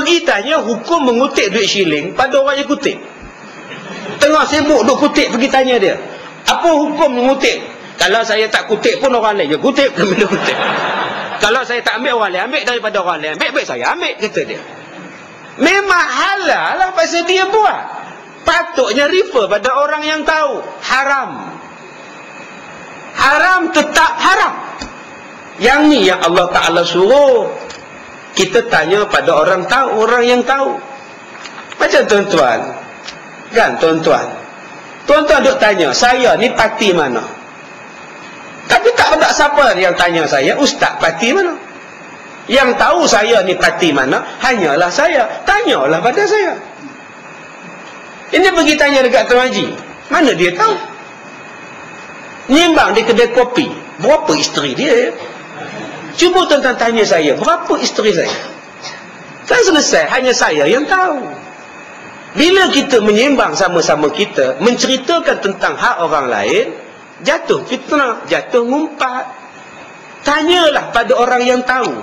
Pergi tanya hukum mengutip duit shilling pada orang yang kutip. Tengah sibuk duk kutip, pergi tanya dia, apa hukum mengutip? Kalau saya tak kutip pun orang lain je kutip, kami kutip. Kalau saya tak ambil, orang lain ambil daripada orang lain ambil, baik saya ambil, kata dia. Memang halal lah pasal dia buat. Patutnya refer pada orang yang tahu. Haram. Haram tetap haram. Yang ni yang Allah Ta'ala suruh kita tanya pada orang tahu, orang yang tahu. Macam tuan-tuan, kan tuan-tuan, tuan-tuan duk tanya, saya ni parti mana? Tapi tak ada siapa yang tanya saya, ustaz parti mana? Yang tahu saya ni parti mana hanyalah saya. Tanyalah pada saya. Ini pergi tanya dekat Tuan Haji, mana dia tahu? Nimbang di kedai kopi, berapa isteri dia? Cuba tuan-tuan tanya saya, berapa isteri saya? Kan selesai, hanya saya yang tahu. Bila kita menyimbang sama-sama kita, menceritakan tentang hak orang lain, jatuh fitnah, jatuh ngumpat. Tanyalah pada orang yang tahu.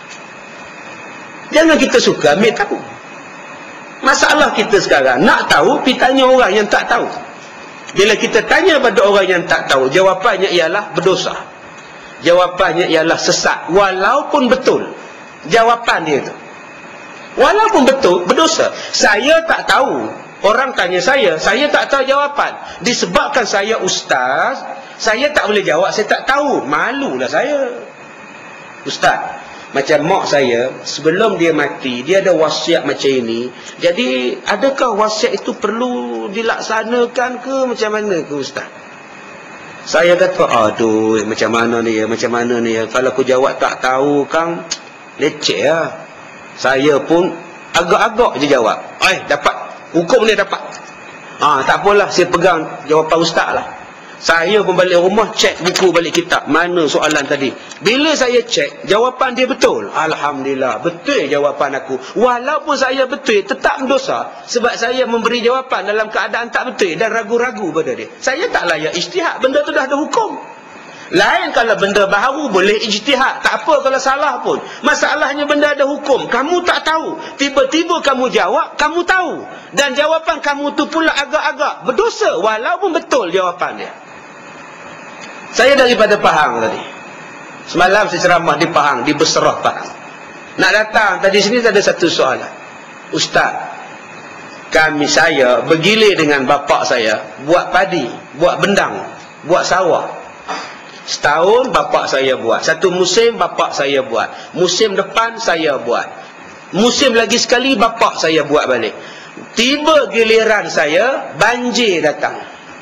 Jangan kita suka ambil tahu. Masalah kita sekarang, nak tahu, pergi tanya orang yang tak tahu. Bila kita tanya pada orang yang tak tahu, jawapannya ialah berdosa. Jawapannya ialah sesat. Walaupun betul jawapan dia tu, walaupun betul, berdosa. Saya tak tahu, orang tanya saya tak tahu jawapan. Disebabkan saya ustaz, saya tak boleh jawab, saya tak tahu. Malulah saya. Ustaz, macam mak saya, sebelum dia mati, dia ada wasiat macam ini. Jadi, adakah wasiat itu perlu dilaksanakan ke macam mana ke ustaz? Saya kata, aduh, macam mana ni ya, kalau aku jawab tak tahu, Kang, leceh lah. Saya pun agak-agak je jawab. Dapat, hukum ni dapat. Tak apalah, saya pegang jawapan ustaz lah. Saya pun balik rumah, cek buku balik kitab, mana soalan tadi. Bila saya cek, jawapan dia betul. Alhamdulillah, betul jawapan aku. Walaupun saya betul, tetap berdosa. Sebab saya memberi jawapan dalam keadaan tak betul dan ragu-ragu pada dia. Saya tak layak ijtihad, benda tu dah ada hukum. Lain kalau benda baharu boleh ijtihad, tak apa kalau salah pun. Masalahnya benda ada hukum, kamu tak tahu, tiba-tiba kamu jawab, kamu tahu, dan jawapan kamu tu pula agak-agak berdosa walaupun betul jawapan dia. Saya daripada Pahang tadi. Semalam saya ceramah di Pahang, di Beserah Pahang. Nak datang tadi sini ada satu soalan. Ustaz, saya bergilir dengan bapak saya buat padi, buat bendang, buat sawah. Setahun bapak saya buat, satu musim bapak saya buat, musim depan saya buat, musim lagi sekali bapak saya buat balik. Tiba giliran saya, banjir datang,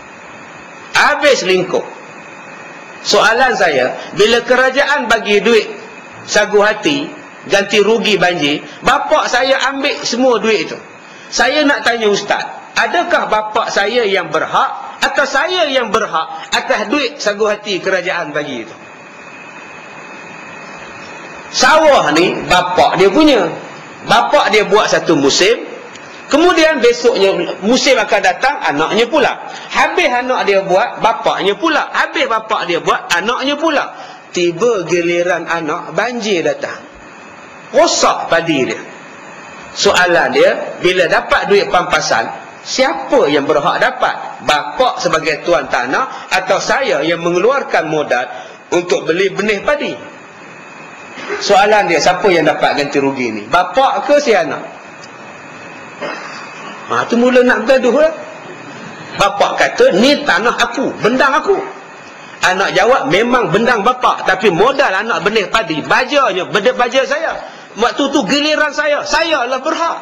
habis lingkup. Soalan saya, bila kerajaan bagi duit sagu hati ganti rugi banjir, bapak saya ambil semua duit itu. Saya nak tanya ustaz, adakah bapak saya yang berhak atau saya yang berhak atas duit sagu hati kerajaan bagi itu? Sawah ni bapak dia punya. Bapak dia buat satu musim, kemudian besoknya musim akan datang, anaknya pula. Habis anak dia buat, bapaknya pula. Habis bapak dia buat, anaknya pula. Tiba giliran anak, banjir datang, rosak padi dia. Soalan dia, bila dapat duit pampasan, siapa yang berhak dapat? Bapak sebagai tuan tanah atau saya yang mengeluarkan modal untuk beli benih padi? Soalan dia, siapa yang dapat ganti rugi ni? Bapak ke si anak? Tu mula nak bergaduh lah. Bapak kata, ni tanah aku, bendang aku. Anak jawab, memang bendang bapak, tapi modal anak benih padi, bajanya, baja saya. Waktu tu giliran saya lah berhak.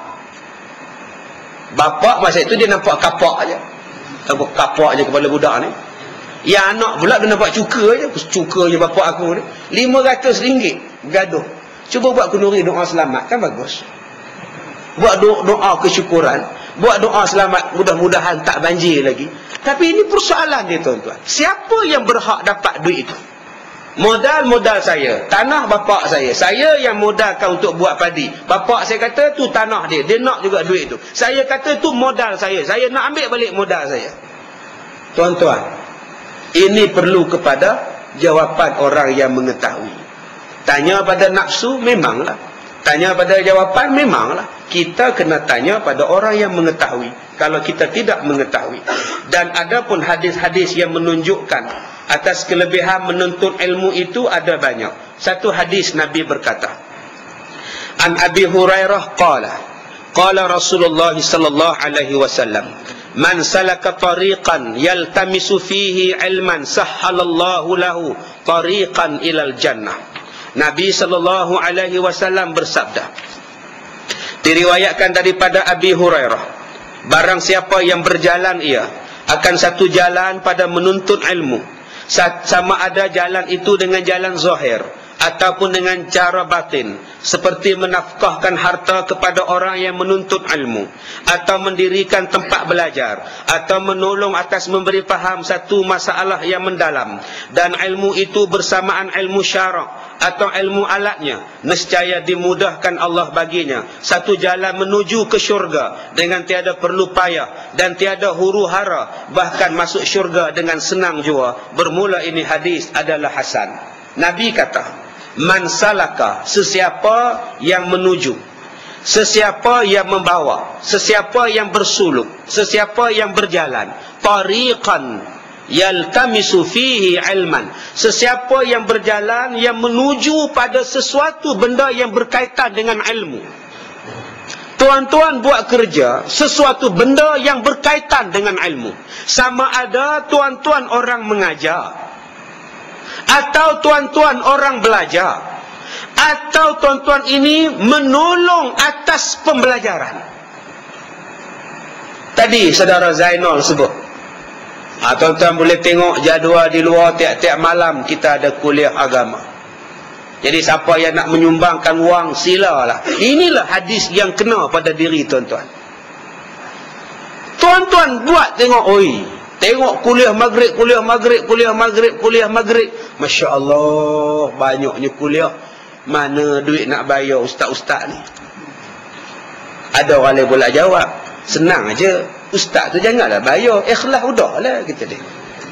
Bapak masa itu dia nampak kapak je. Kapak je kepala budak ni. Yang anak pula dia nampak cuka je bapak aku ni. RM500 bergaduh. Cuba buat kenduri doa selamat, kan bagus. Buat doa kesyukuran, buat doa selamat, mudah-mudahan tak banjir lagi. Tapi ini persoalan dia tuan-tuan. Siapa yang berhak dapat duit itu? Modal saya, tanah bapak saya yang modalkan untuk buat padi. Bapak saya kata tu tanah dia nak juga duit itu. Saya kata tu modal saya nak ambil balik modal saya. Tuan-tuan, ini perlu kepada jawapan orang yang mengetahui. Tanya pada nafsu, memanglah. Tanya pada jawapan, memanglah. Kita kena tanya pada orang yang mengetahui kalau kita tidak mengetahui. Dan ada pun hadis-hadis yang menunjukkan atas kelebihan menuntut ilmu itu ada banyak. Satu hadis Nabi berkata, An Abi Hurairah qala Rasulullah sallallahu alaihi wasallam, man salaka tariqan yaltamisu fihi ilman sahhalallahu lahu tariqan ilal jannah. Nabi sallallahu alaihi wasallam bersabda, diriwayatkan daripada Abi Hurairah, barang siapa yang berjalan ia akan satu jalan pada menuntut ilmu, sama ada jalan itu dengan jalan zahir ataupun dengan cara batin, seperti menafkahkan harta kepada orang yang menuntut ilmu, atau mendirikan tempat belajar, atau menolong atas memberi faham satu masalah yang mendalam, dan ilmu itu bersamaan ilmu syarak atau ilmu alatnya, nescaya dimudahkan Allah baginya satu jalan menuju ke syurga dengan tiada perlu payah dan tiada huru hara, bahkan masuk syurga dengan senang jua. Bermula ini hadis adalah hasan. Nabi kata, man salaka, sesiapa yang menuju, sesiapa yang membawa, sesiapa yang bersuluk, sesiapa yang berjalan, tariqan yaltamisu fihi ilman, sesiapa yang berjalan yang menuju pada sesuatu benda yang berkaitan dengan ilmu. Tuan-tuan buat kerja sesuatu benda yang berkaitan dengan ilmu, sama ada tuan-tuan orang mengajar, atau tuan-tuan orang belajar, atau tuan-tuan ini menolong atas pembelajaran. Tadi saudara Zainal sebut, tuan-tuan boleh tengok jadual di luar, tiap-tiap malam kita ada kuliah agama. Jadi siapa yang nak menyumbangkan wang, silalah. Inilah hadis yang kena pada diri tuan-tuan. Tuan-tuan buat tengok, tengok kuliah maghrib, kuliah maghrib, kuliah maghrib, kuliah maghrib. Masya Allah, banyaknya kuliah. Mana duit nak bayar ustaz-ustaz ni? Ada orang lain boleh jawab, senang aja, ustaz tu janganlah bayar, ikhlas udahlah, kita dia.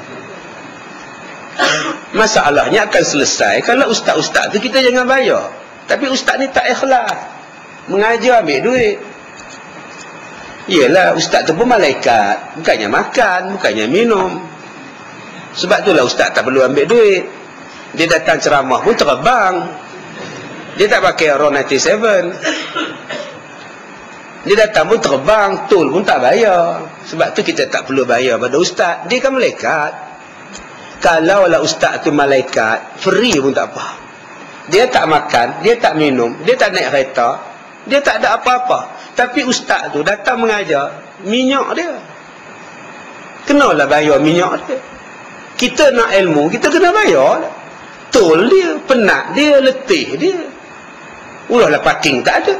Masalahnya akan selesai kalau ustaz-ustaz tu kita jangan bayar. Tapi ustaz ni tak ikhlas, mengajar ambil duit. Yelah, ustaz tu pun malaikat, bukannya makan, bukannya minum. Sebab itulah ustaz tak perlu ambil duit. Dia datang ceramah pun terbang. Dia tak pakai RON 97. Dia datang pun terbang, tol pun tak bayar. Sebab tu kita tak perlu bayar pada ustaz. Dia kan malaikat. Kalaulah ustaz tu malaikat, free pun tak apa. Dia tak makan, dia tak minum, dia tak naik kereta, dia tak ada apa-apa. Tapi ustaz tu datang mengajar, minyak dia kenalah bayar minyak dia. Kita nak ilmu, kita kena bayar. Tol dia, penat dia, letih dia. Ulahlah parking tak ada,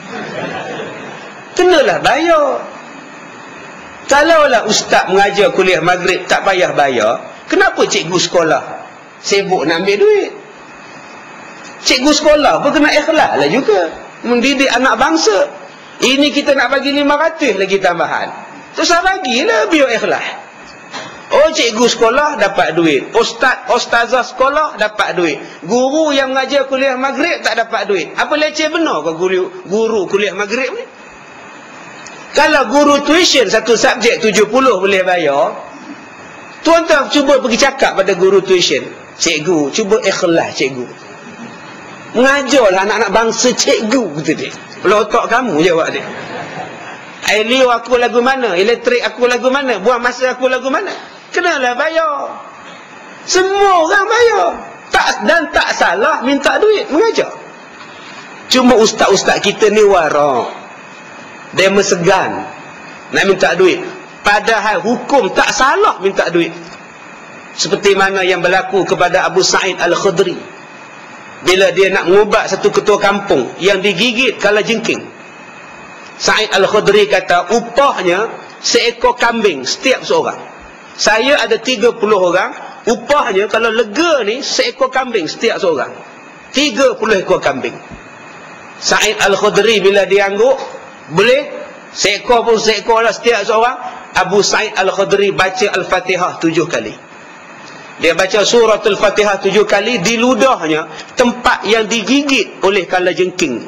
kenalah bayar. Kalaulah ustaz mengajar kuliah maghrib tak payah bayar, kenapa cikgu sekolah sibuk nak ambil duit? Cikgu sekolah pun kena ikhlas lah juga, mendidik anak bangsa. Ini kita nak bagi 500 lagi tambahan, terus bagilah biar ikhlas. Oh, cikgu sekolah dapat duit, ustazah sekolah dapat duit, guru yang mengajar kuliah maghrib tak dapat duit. Apa leceh benar ke guru kuliah maghrib ni? Kalau guru tuition satu subjek 70 boleh bayar, tuan-tuan cuba pergi cakap pada guru tuition, cikgu cuba ikhlas cikgu, mengajarlah anak-anak bangsa cikgu, kata dia. Kalau otak kamu jawab dia. Air aku lagu mana, elektrik aku lagu mana, buang masa aku lagu mana. Kenalah bayar. Semua orang bayar. Dan tak salah minta duit mengajar. Cuma ustaz-ustaz kita ni warak, dia mesegan nak minta duit. Padahal hukum tak salah minta duit. Seperti mana yang berlaku kepada Abu Sa'id Al-Khudri bila dia nak mengubat satu ketua kampung yang digigit kalajengking. Sa'id Al-Khudri kata upahnya seekor kambing setiap seorang. Saya ada 30 orang, upahnya kalau lega ni seekor kambing setiap seorang. 30 ekor kambing. Sa'id Al-Khudri bila dia angguk, boleh seekor pun seekor lah setiap seorang. Abu Sa'id Al-Khudri baca Al-Fatihah 7 kali. Dia baca surah Al-Fatihah 7 kali, di ludahnya tempat yang digigit oleh kalajengking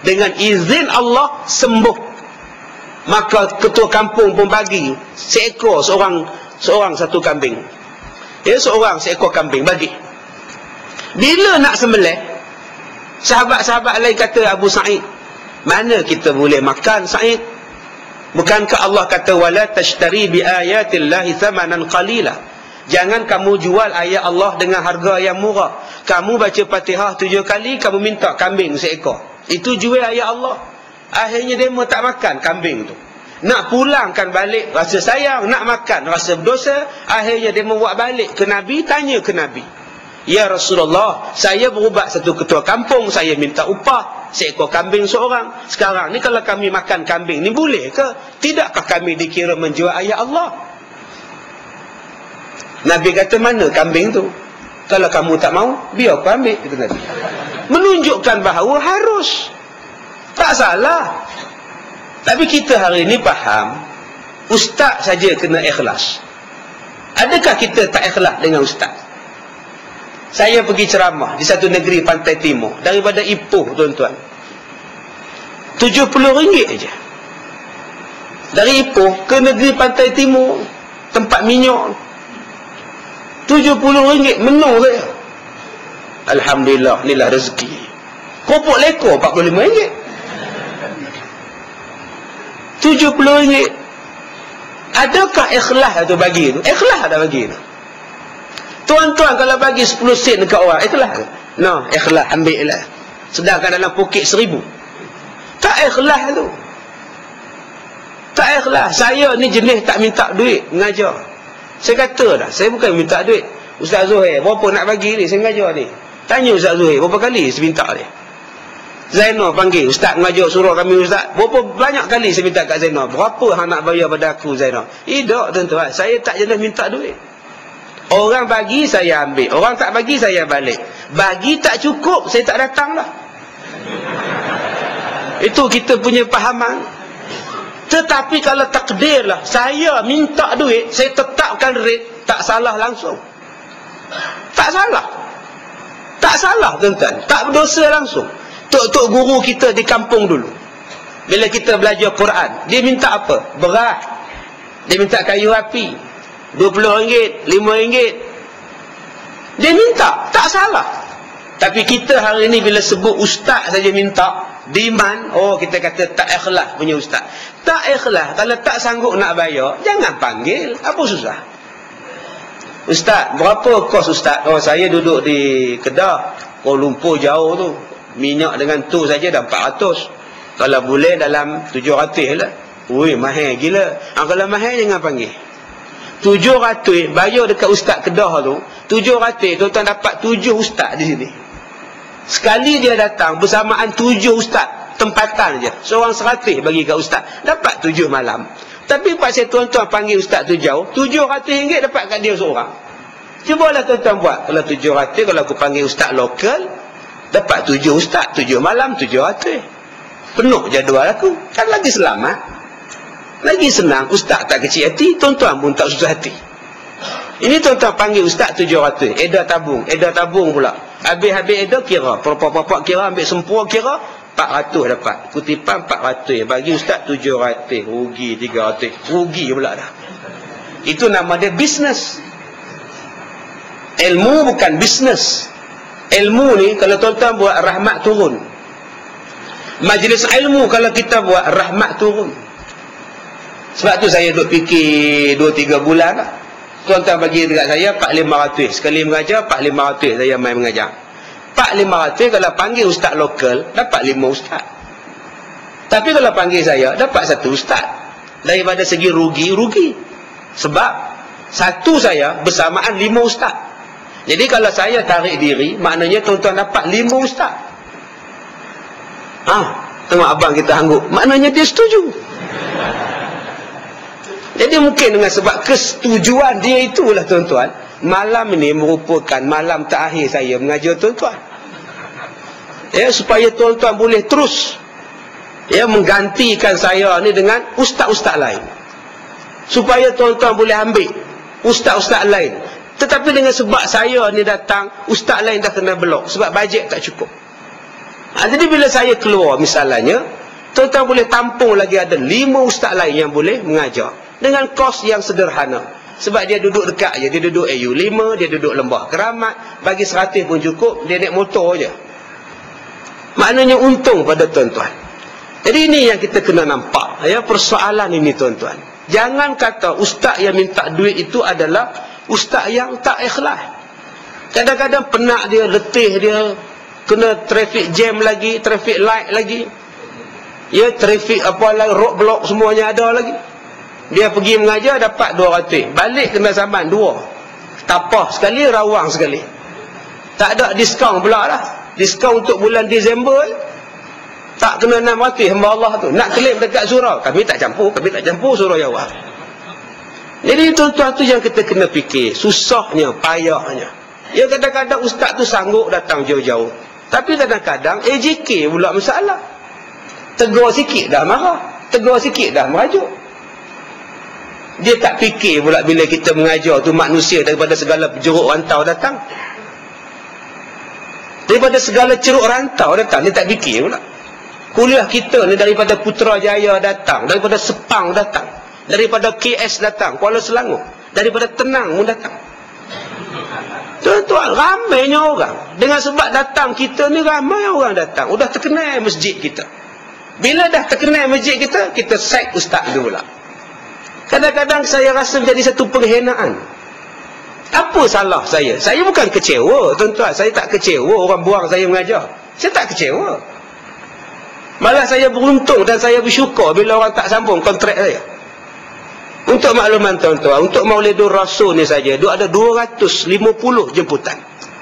dengan izin Allah sembuh. Maka ketua kampung pun bagi seekor, seorang satu kambing. Seorang seekor kambing bagi. Bila nak sembelih, sahabat-sahabat lain kata, Abu Sa'id, mana kita boleh makan, Sa'id? Bukankah Allah kata, wala tashtari bi ayatillahi thamanan qalila? Jangan kamu jual ayat Allah dengan harga yang murah. Kamu baca Fatihah 7 kali, kamu minta kambing seekor. Itu jual ayat Allah. Akhirnya dia tak makan kambing tu. Nak pulangkan balik, rasa sayang. Nak makan, rasa berdosa. Akhirnya dia membuat balik ke Nabi, tanya ke Nabi, ya Rasulullah, saya berubat satu ketua kampung, saya minta upah seekor kambing seorang. Sekarang ni kalau kami makan kambing ni boleh ke? Tidakkah kami dikira menjual ayat Allah? Nabi kata, mana kambing tu? Kalau kamu tak mau, biar aku ambil, kata Nabi. Menunjukkan bahawa harus. Tak salah. Tapi kita hari ini faham, ustaz saja kena ikhlas. Adakah kita tak ikhlas dengan ustaz? Saya pergi ceramah di satu negeri pantai timur, daripada Ipoh, tuan-tuan, RM70 aja. Dari Ipoh ke negeri pantai timur, tempat minyak, RM70 menang saya. Alhamdulillah, inilah rezeki. Kopok lekor RM45. RM70. Adakah ikhlas tu bagi tu? Ikhlas dah bagi tu. Tuan-tuan kalau bagi 10 sen dekat orang, ikhlas ke? No, ikhlas, ambil lah. Sedangkan dalam poket 1000. Tak ikhlas tu. Tak ikhlas. Saya ni jenis tak minta duit mengajar. Saya kata dah, saya bukan minta duit. Ustaz Zuhair, berapa nak bagi ni? Saya mengajar ni. Tanya Ustaz Zuhair, berapa kali saya minta dia? Zainal panggil, Ustaz mengajar suruh kami Ustaz. Berapa banyak kali saya minta kat Zainal? Berapa hang nak bayar pada aku, Zainal? Tak, tuan-tuan. Saya tak jenis minta duit. Orang bagi, saya ambil. Orang tak bagi, saya balik. Bagi tak cukup, saya tak datang lah. Itu kita punya fahaman. Tetapi kalau takdirlah saya minta duit, saya tetapkan rate, tak salah langsung. Tak salah. Tak salah, tuan-tuan. Tak berdosa langsung. Tok-tok guru kita di kampung dulu, bila kita belajar Quran, dia minta apa? Beras. Dia minta kayu api, RM20, RM5. Dia minta, tak salah. Tapi kita hari ini bila sebut ustaz saja minta, demand, kita kata tak ikhlas punya ustaz. Tak ikhlas, kalau tak sanggup nak bayar, jangan panggil. Apa susah? Ustaz, berapa kos ustaz? Saya duduk di Kedah, Kuala Lumpur jauh tu. Minyak dengan tu saja dah 400. Kalau boleh dalam 700 lah. Ui, mahal gila. Kalau mahal jangan panggil. 700 bayar dekat ustaz Kedah tu. 700 tuan-tuan dapat 7 ustaz di sini. Sekali dia datang bersamaan 7 ustaz, tempatan je. Seorang 100 bagi kat ustaz, dapat 7 malam. Tapi pasal tuan-tuan panggil ustaz tu jauh, RM700 dapat kat dia seorang. Cubalah tuan-tuan buat. Kalau 700, kalau aku panggil ustaz lokal, dapat 7 ustaz, 7 malam, 700. Penuh jadual aku. Kan lagi selamat. Lagi senang. Ustaz tak kecil hati, tuan-tuan pun tak susah hati. Ini tuan-tuan panggil ustaz 700. Edar tabung. Edar tabung pula. Habis-habis edar kira. Perempuan-perempuan kira, ambil sempurna kira, 400 dapat. Kutipan 400. Bagi ustaz 700. Rugi 300. Rugi pula dah. Itu nama dia bisnes. Ilmu bukan bisnes. Ilmu ni kalau tuan-tuan buat, rahmat turun. Majlis ilmu kalau kita buat, rahmat turun. Sebab tu saya duk fikir 2-3 bulan lah. Tuan-tuan bagi dekat saya 4-500. Sekali mengajar 4-500 saya main mengajar. 4-500 kalau panggil ustaz lokal, dapat 5 ustaz. Tapi kalau panggil saya, dapat 1 ustaz. Daripada segi rugi. Sebab satu saya bersamaan 5 ustaz. Jadi kalau saya tarik diri, maknanya tuan-tuan dapat 5 ustaz. Tengok abang kita hanggup, maknanya dia setuju. Jadi mungkin dengan sebab kesetujuan dia itulah tuan-tuan, malam ini merupakan malam terakhir saya mengajar tuan-tuan. Supaya tuan-tuan boleh terus menggantikan saya ni dengan ustaz-ustaz lain. Supaya tuan-tuan boleh ambil ustaz-ustaz lain. Tetapi dengan sebab saya ni datang, ustaz lain dah kena blok sebab bajet tak cukup. Jadi bila saya keluar misalnya, tuan-tuan boleh tampung lagi ada 5 ustaz lain yang boleh mengajar dengan kos yang sederhana. Sebab dia duduk dekat je, dia duduk AU5, dia duduk Lembah Keramat, bagi 100 pun cukup, dia naik motor je. Maknanya untung pada tuan-tuan. Jadi ini yang kita kena nampak, ya, persoalan ini tuan-tuan. Jangan kata ustaz yang minta duit itu adalah ustaz yang tak ikhlas. Kadang-kadang penat dia, letih dia, kena traffic jam lagi, traffic light lagi, ya, traffic apa lagi, roadblock semuanya ada lagi. Dia pergi mengajar dapat 200, balik kena saman 2, tapah sekali, rawang sekali. Tak ada diskaun pula lah. Diskaun untuk bulan Disember tak kena 600 hamba Allah tu. Nak claim dekat surau, kami tak campur surau Jawa. Jadi tuan-tuan tu yang kita kena fikir, susahnya, payahnya. Ya, kadang-kadang ustaz tu sanggup datang jauh-jauh, tapi kadang-kadang AJK pula masalah. Tegur sikit dah marah, tegur sikit dah merajuk. Dia tak fikir pula bila kita mengajar tu manusia daripada segala jeruk rantau datang. Daripada segala ceruk rantau datang, dia tak fikir pula. Kuliah kita ni daripada Putrajaya datang, daripada Sepang datang, daripada KS datang, Kuala Selangor, daripada Tenang pun datang. Tuan-tuan, ramainya orang. Dengan sebab datang kita ni, ramai orang datang. Sudah terkenal masjid kita. Bila dah terkenal masjid kita, kita sack ustaz tu pula. Kadang-kadang saya rasa menjadi satu penghinaan. Apa salah saya? Saya bukan kecewa, tuan-tuan. Saya tak kecewa orang buang saya mengajar. Saya tak kecewa. Malah saya beruntung dan saya bersyukur bila orang tak sambung kontrak saya. Untuk makluman tuan-tuan, untuk Maulidur Rasul ni saja, ada 250 jemputan.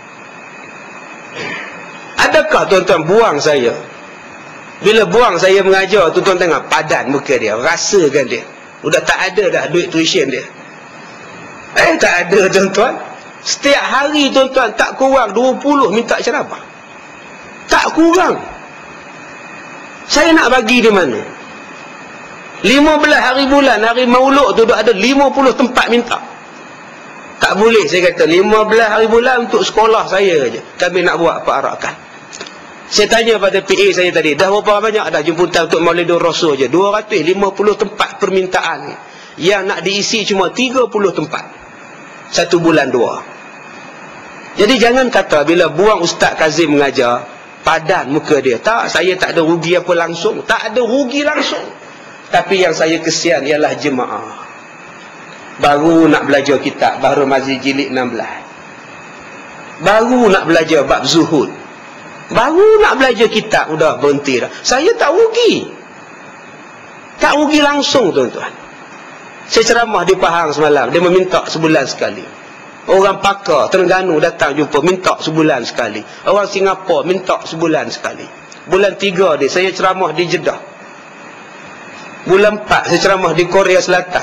Adakah tuan-tuan buang saya? Bila buang saya mengajar, tuan-tuan tengok padan muka dia, rasakan dia. Sudah tak ada dah duit tuition dia. Tak ada tuan-tuan. Setiap hari tuan-tuan tak kurang 20 minta ceramah. Tak kurang. Saya nak bagi di mana? 15 hari bulan, hari maulud tu ada 50 tempat minta. Tak boleh saya kata 15 hari bulan untuk sekolah saya je. Kami nak buat perarakan. Saya tanya pada PA saya tadi, dah berapa banyak dah jemputan untuk Maulidur Rasul je? 250 tempat permintaan. Yang nak diisi cuma 30 tempat. 1 bulan 2. Jadi jangan kata bila buang Ustaz Kazim mengajar, padan muka dia. Tak, saya tak ada rugi apa langsung. Tak ada rugi langsung. Tapi yang saya kesian ialah jemaah. Baru nak belajar kitab Bahrul Mazi jilid 16. Baru nak belajar bab zuhud. Baru nak belajar kitab sudah berhenti dah. Saya tak rugi. Tak rugi langsung tuan-tuan. Saya ceramah di Pahang semalam. Dia meminta sebulan sekali. Orang pakar Terengganu datang jumpa, minta sebulan sekali. Orang Singapura minta sebulan sekali. Bulan 3 dia saya ceramah di Jeddah. Bulan 4 saya ceramah di Korea Selatan.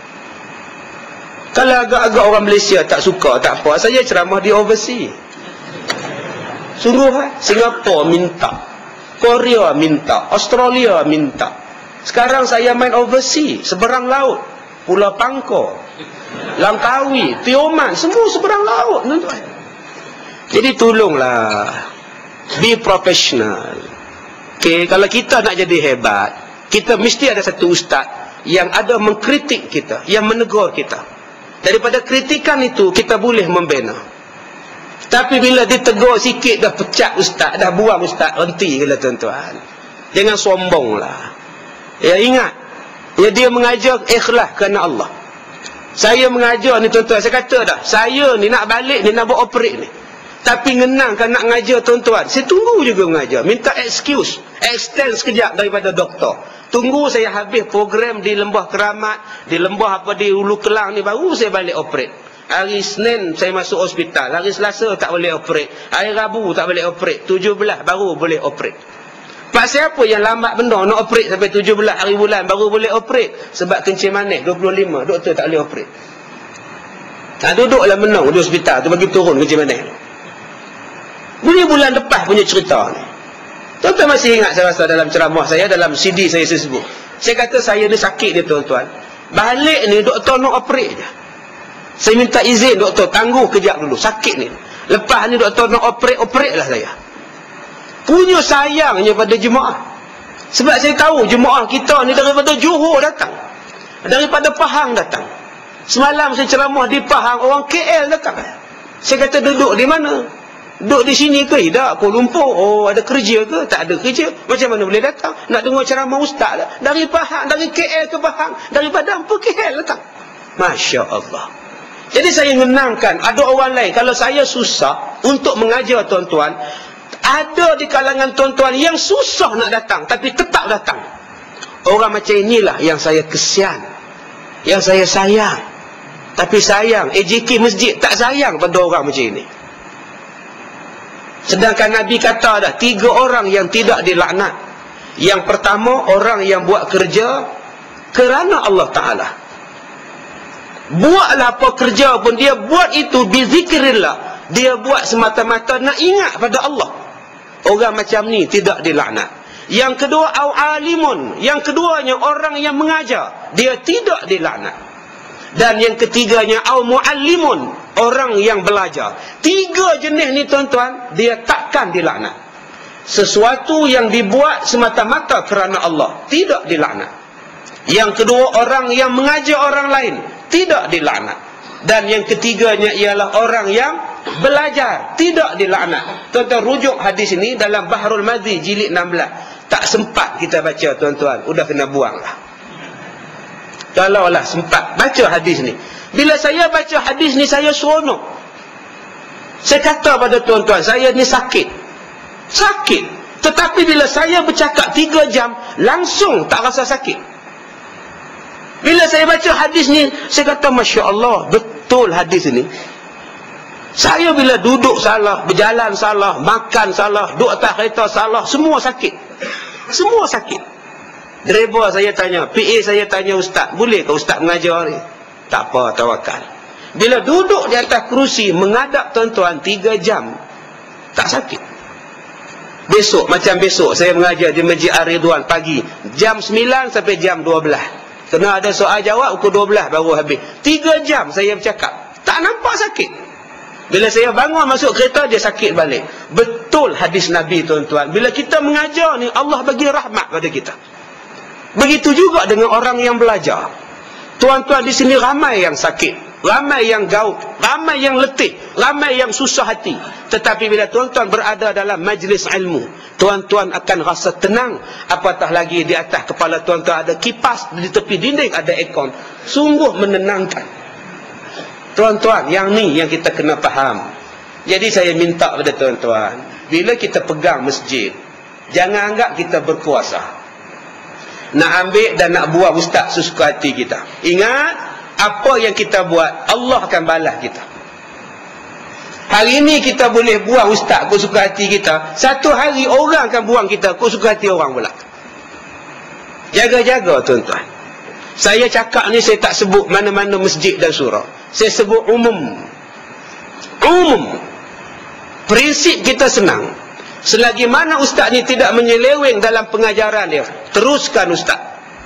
Kalau agak-agak orang Malaysia tak suka, tak apa, saya ceramah di overseas. Sungguh Singapura minta, Korea minta, Australia minta. Sekarang saya main overseas, seberang laut, Pulau Pangkor, Langkawi, Tioman, semua seberang laut tuan-tuan. Jadi tolonglah be professional. Okay, kalau kita nak jadi hebat, kita mesti ada satu ustaz yang ada mengkritik kita, yang menegur kita. Daripada kritikan itu kita boleh membina. Tapi bila ditegur sikit dah pecat ustaz, dah buang ustaz, hentilah tuan-tuan. Jangan sombonglah. Ya, ingat, ya, dia mengajar ikhlas kerana Allah. Saya mengajar ni tuan-tuan, saya kata dah, saya ni nak balik ni, nak buat operate ni. Tapi ngenangkan nak mengajar tuan-tuan, saya tunggu juga mengajar. Minta excuse, extend sekejap daripada doktor. Tunggu saya habis program di Lembah Keramat, di Lembah apa di Ulu Kelang ni, baru saya balik operate. Hari Senin saya masuk hospital, hari Selasa tak boleh operate, hari Rabu tak boleh operate, 17 baru boleh operate. Pak siapa yang lambat benda nak operate sampai 17 hari bulan baru boleh operate? Sebab kencing manis 25, doktor tak boleh operate. Duduklah menang di hospital tu bagi turun kencing manis. Boleh bulan lepas punya cerita ni. Tuan-tuan masih ingat saya rasa dalam ceramah saya, dalam CD saya sebut. Saya kata saya ni sakit ni tuan-tuan. Balik ni doktor nak operate je. Saya minta izin doktor, tangguh kejap dulu, sakit ni. Lepas ni doktor nak operate lah saya. punya sayangnya pada jemaah. Sebab saya tahu jemaah kita ni daripada Johor datang, daripada Pahang datang. Semalam saya ceramah di Pahang, orang KL datang. Saya kata duduk di mana? Duduk di sini ke? Tak, Kuala Lumpur. Oh, ada kerja ke? Tak ada kerja. Macam mana boleh datang? Nak dengar ceramah ustaz lah. Dari Pahang, dari KL ke Pahang, daripada apa KL datang. Masya Allah. Jadi saya mengenangkan, ada orang lain, kalau saya susah untuk mengajar tuan-tuan, ada di kalangan tuan-tuan yang susah nak datang, tapi tetap datang. Orang macam inilah yang saya kesian, yang saya sayang. Tapi sayang, AJK masjid tak sayang pada orang macam ini. Sedangkan Nabi kata dah, 3 orang yang tidak dilaknat. Yang pertama, orang yang buat kerja kerana Allah Ta'ala. Buatlah apa kerja pun, dia buat itu bizikrillah. Dia buat semata-mata nak ingat pada Allah. Orang macam ni tidak dilaknat. Yang kedua, au alimun. Yang keduanya, orang yang mengajar. Dia tidak dilaknat. Dan yang ketiganya, au muallimun, orang yang belajar. 3 jenis ni tuan-tuan, dia takkan dilaknat. Sesuatu yang dibuat semata-mata kerana Allah, tidak dilaknat. Yang kedua, orang yang mengajar orang lain, tidak dilaknat. Dan yang ketiganya ialah orang yang belajar, tidak dilaknat. Tuan-tuan, rujuk hadis ini dalam Bahrul Madhi jilid 16. Tak sempat kita baca tuan-tuan, udah kena buang lah. Kalaulah sempat baca hadis ni. Bila saya baca hadis ni, saya seronok. Saya kata pada tuan-tuan, saya ni sakit. Sakit. Tetapi bila saya bercakap 3 jam, langsung tak rasa sakit. Bila saya baca hadis ni, saya kata, Masya Allah, betul hadis ni. Saya bila duduk salah, berjalan salah, makan salah, duduk atas kereta salah, semua sakit. Semua sakit. Driver saya tanya, PA saya tanya ustaz, boleh ke ustaz mengajar ni? Tak apa, tawakal. Bila duduk di atas kerusi menghadap tuan-tuan 3 jam, tak sakit. Besok, macam besok saya mengajar di Masjid Ar-Ridwan pagi, jam 9 sampai jam 12. Kena ada soal jawab, pukul 12 baru habis. 3 jam saya bercakap, tak nampak sakit. Bila saya bangun masuk kereta, dia sakit balik. Betul hadis Nabi tuan-tuan. Bila kita mengajar ni, Allah bagi rahmat pada kita. Begitu juga dengan orang yang belajar. Tuan-tuan, di sini ramai yang sakit, ramai yang gaut, ramai yang letih, ramai yang susah hati. Tetapi bila tuan-tuan berada dalam majlis ilmu, tuan-tuan akan rasa tenang. Apatah lagi di atas kepala tuan-tuan ada kipas, di tepi dinding ada aircon. Sungguh menenangkan. Tuan-tuan, yang ni yang kita kena faham. Jadi saya minta pada tuan-tuan, bila kita pegang masjid, jangan anggap kita berkuasa. Nak ambil dan nak buang ustaz sesuka hati kita. Ingat, apa yang kita buat, Allah akan balas kita. Hari ini kita boleh buang ustaz ke suka hati kita, satu hari orang akan buang kita ke suka hati orang pula. Jaga-jaga tuan-tuan. Saya cakap ni, saya tak sebut mana-mana masjid dan surau. Saya sebut umum. Umum. Prinsip kita senang. Selagi mana ustaz ni tidak menyeleweng dalam pengajaran dia, teruskan ustaz.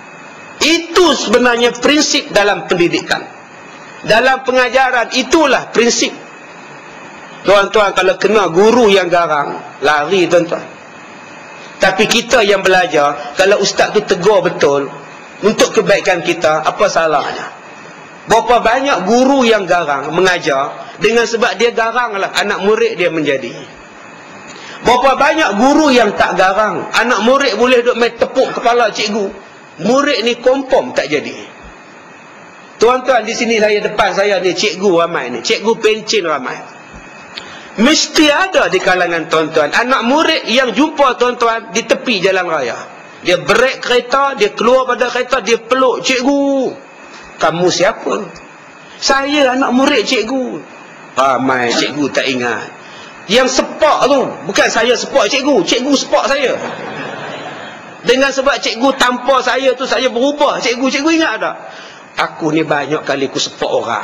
Itu sebenarnya prinsip dalam pendidikan. Dalam pengajaran, itulah prinsip. Tuan-tuan, kalau kena guru yang garang, lari tuan-tuan. Tapi kita yang belajar, kalau ustaz tu tegur betul, untuk kebaikan kita, apa salahnya? Berapa banyak guru yang garang mengajar, dengan sebab dia garanglah anak murid dia menjadi. Berapa banyak guru yang tak garang, anak murid boleh duk main tepuk kepala cikgu, murid ni kompom tak jadi. Tuan-tuan, di sini saya, depan saya ni cikgu ramai ni, cikgu pencin ramai. Mesti ada di kalangan tuan-tuan anak murid yang jumpa tuan-tuan di tepi jalan raya. Dia break kereta, dia keluar pada kereta, dia peluk cikgu. Kamu siapa? Saya anak murid cikgu. Ramai cikgu tak ingat. Yang sepak tu, bukan saya sepak cikgu, cikgu sepak saya. Dengan sebab cikgu tanpa saya tu, saya berubah. Cikgu ingat tak? Aku ni banyak kali aku sepak orang.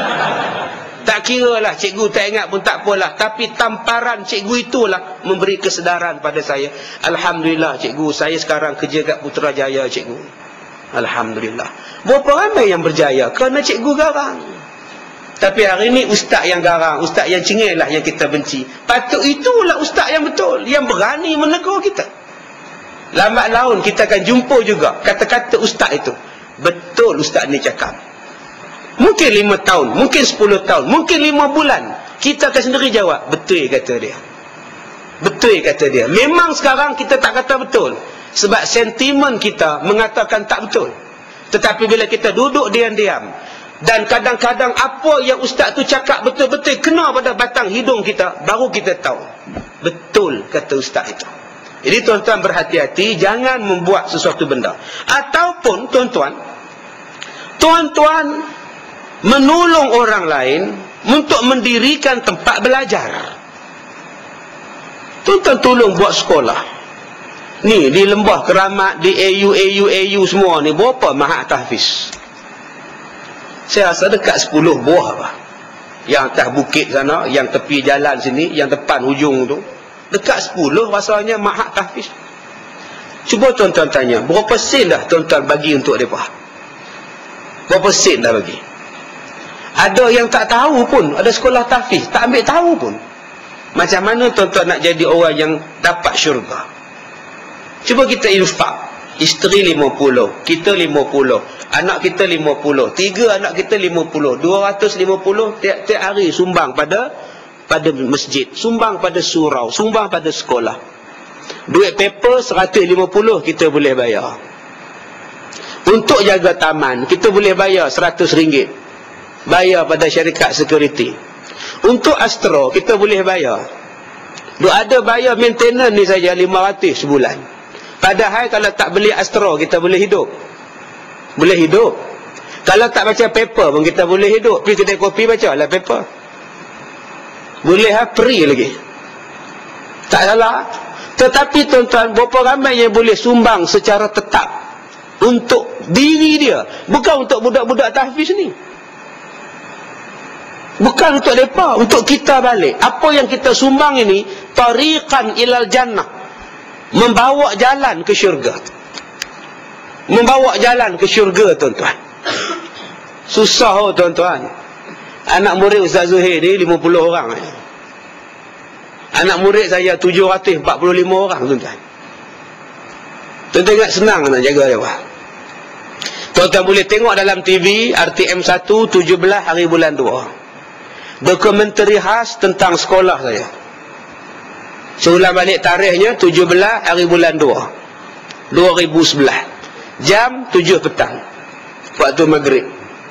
Tak kira lah, cikgu tak ingat pun tak apalah. Tapi tamparan cikgu itulah memberi kesedaran pada saya. Alhamdulillah cikgu, saya sekarang kerja kat Putrajaya cikgu. Alhamdulillah. Berapa ramai yang berjaya kerana cikgu garang. Tapi hari ni ustaz yang garang, ustaz yang cengeng lah yang kita benci. Patut itulah ustaz yang betul, yang berani menegur kita. Lambat laun kita akan jumpa juga kata-kata ustaz itu. Betul ustaz ni cakap. Mungkin 5 tahun, mungkin 10 tahun, mungkin 5 bulan, kita akan sendiri jawab, betul kata dia. Betul kata dia. Memang sekarang kita tak kata betul, sebab sentimen kita mengatakan tak betul. Tetapi bila kita duduk diam-diam, dan kadang-kadang apa yang ustaz tu cakap betul-betul kena pada batang hidung kita, baru kita tahu betul kata ustaz itu. Jadi tuan-tuan berhati-hati, jangan membuat sesuatu benda. Ataupun tuan-tuan menolong orang lain untuk mendirikan tempat belajar. Tuan-tuan tolong buat sekolah. Ni di Lembah Keramat, di AU semua ni, berapa mahat tahfiz? Saya rasa dekat 10 buah lah. Yang atas bukit sana, yang tepi jalan sini, yang depan hujung tu, dekat 10 rasanya mahat tahfiz. Cuba tuan-tuan tanya, berapa sen dah tuan-tuan bagi untuk mereka? Berapa sen dah bagi? Ada yang tak tahu pun, ada sekolah tahfiz, tak ambil tahu pun. Macam mana tuan-tuan nak jadi orang yang dapat syurga? Cuba kita infak. Isteri 50, kita 50, anak kita 50, 3 anak kita 50, 250 tiap-tiap hari sumbang pada masjid, sumbang pada surau, sumbang pada sekolah. Duit paper 150 kita boleh bayar. Untuk jaga taman kita boleh bayar RM100, bayar pada syarikat security. Untuk Astro kita boleh bayar. Ada bayar maintenance ni saja 500 sebulan. Padahal kalau tak beli Astro kita boleh hidup. Boleh hidup. Kalau tak baca paper pun kita boleh hidup. Pergi kedai kopi baca lah paper. Boleh free lagi. Tak salah. Tetapi tuan-tuan, berapa ramai yang boleh sumbang secara tetap untuk diri dia, bukan untuk budak-budak tahfiz ni. Bukan untuk mereka, untuk kita balik. Apa yang kita sumbang ini tariqan ilal jannah, membawa jalan ke syurga. Membawa jalan ke syurga tuan-tuan. Susah tuan-tuan. Anak murid Ustaz Zuhair ni 50 orang. Anak murid saya 745 orang tuan-tuan. Tuan-tuan ingat senang nak jaga dia. Tuan-tuan boleh tengok dalam TV RTM 1 17 hari bulan 2. Dokumentari khas tentang sekolah saya. Seulang balik tarikhnya 17 hari bulan 2 2011. Jam 7 petang. Waktu maghrib.